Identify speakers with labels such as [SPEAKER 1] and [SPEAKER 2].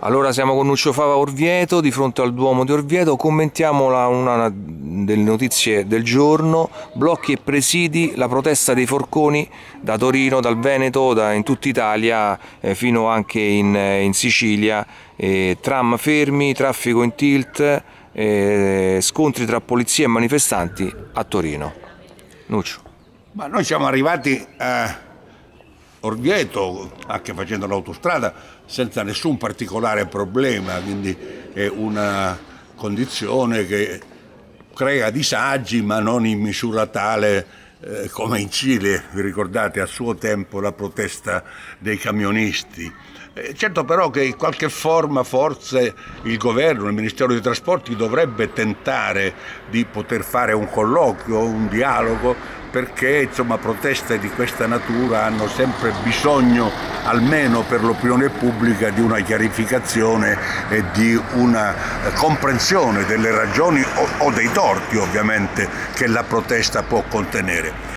[SPEAKER 1] Allora siamo con Nuccio Fava a Orvieto, di fronte al Duomo di Orvieto, commentiamo una delle notizie del giorno, blocchi e presidi, la protesta dei forconi da Torino, dal Veneto, in tutta Italia, fino anche in Sicilia, tram fermi, traffico in tilt, scontri tra polizia e manifestanti a Torino. Nuccio.
[SPEAKER 2] Ma noi siamo arrivati a Orvieto, anche facendo l'autostrada, senza nessun particolare problema, quindi è una condizione che crea disagi, ma non in misura tale come in Cile. Vi ricordate a suo tempo la protesta dei camionisti? Certo però che in qualche forma forse il governo, il Ministero dei Trasporti dovrebbe tentare di poter fare un colloquio, un dialogo, perché insomma proteste di questa natura hanno sempre bisogno, almeno per l'opinione pubblica, di una chiarificazione e di una comprensione delle ragioni o dei torti ovviamente che la protesta può contenere.